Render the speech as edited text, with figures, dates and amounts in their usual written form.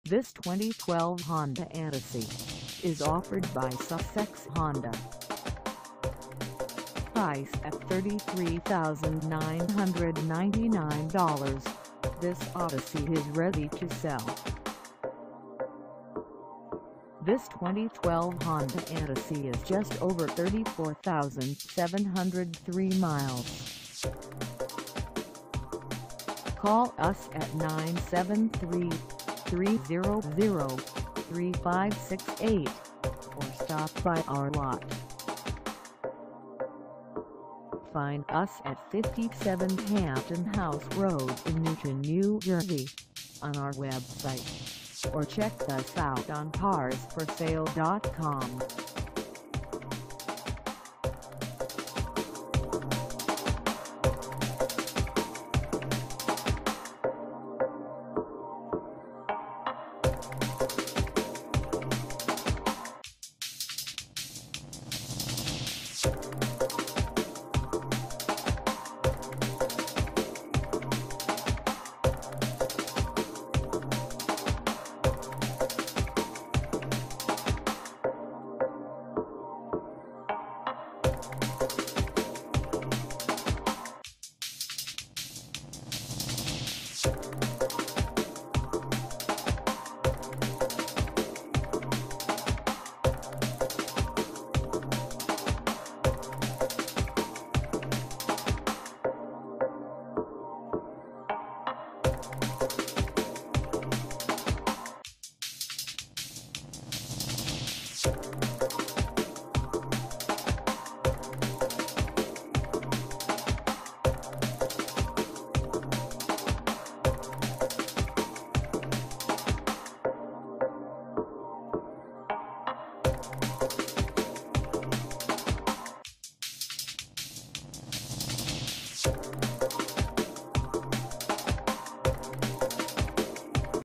This 2012 Honda Odyssey is offered by Sussex Honda. Price at $33,999, this Odyssey is ready to sell. This 2012 Honda Odyssey is just over 34,703 miles. Call us at 973-300-3568 or stop by our lot. Find us at 57 Hampton House Road in Newton, New Jersey, on our website, or check us out on carsforsale.com.